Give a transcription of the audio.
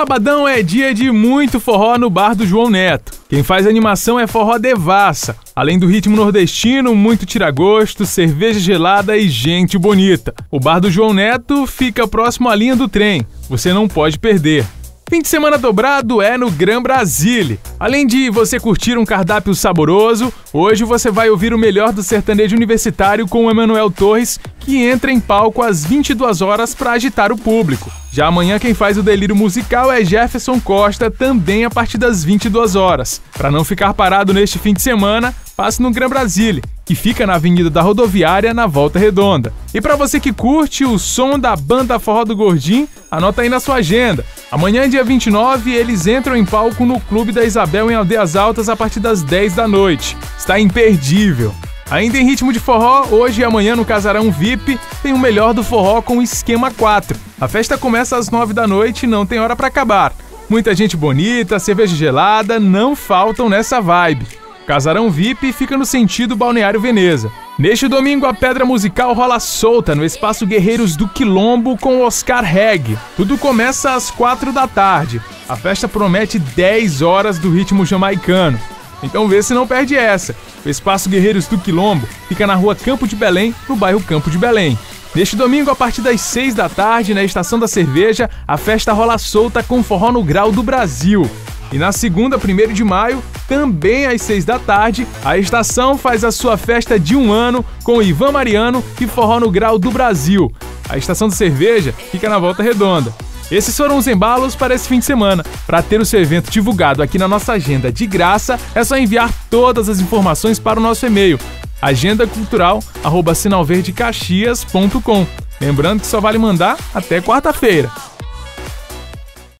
Sabadão é dia de muito forró no bar do João Neto. Quem faz animação é Forró Devassa. Além do ritmo nordestino, muito tiragosto, cerveja gelada e gente bonita. O bar do João Neto fica próximo à linha do trem. Você não pode perder. Fim de semana dobrado é no Gran Brasile. Além de você curtir um cardápio saboroso, hoje você vai ouvir o melhor do sertanejo universitário com o Emanuel Torres, que entra em palco às 22 horas para agitar o público. Já amanhã quem faz o delírio musical é Jefferson Costa, também a partir das 22 horas. Para não ficar parado neste fim de semana, passe no Gran Brasile, que fica na Avenida da Rodoviária, na Volta Redonda. E para você que curte o som da banda Forró do Gordinho, anota aí na sua agenda. Amanhã, dia 29, eles entram em palco no Clube da Isabel em Aldeias Altas a partir das 10 da noite. Está imperdível. Ainda em ritmo de forró, hoje e amanhã no Casarão VIP tem o melhor do forró com o Esquema 4. A festa começa às 9 da noite e não tem hora para acabar. Muita gente bonita, cerveja gelada, não faltam nessa vibe. O Casarão VIP fica no sentido Balneário Veneza. Neste domingo, a pedra musical rola solta no Espaço Guerreiros do Quilombo com Oscar Reg. Tudo começa às 4 da tarde. A festa promete 10 horas do ritmo jamaicano. Então vê se não perde essa. O Espaço Guerreiros do Quilombo fica na rua Campo de Belém, no bairro Campo de Belém. Neste domingo, a partir das 6 da tarde, na Estação da Cerveja, a festa rola solta com Forró no Grau do Brasil. E na segunda, 1º de maio, também às 6 da tarde, a estação faz a sua festa de 1 ano com Ivan Mariano e Forró no Grau do Brasil. A Estação da Cerveja fica na Volta Redonda. Esses foram os embalos para esse fim de semana. Para ter o seu evento divulgado aqui na nossa agenda de graça, é só enviar todas as informações para o nosso e-mail, agendacultural@sinalverdecaxias.com. Lembrando que só vale mandar até quarta-feira.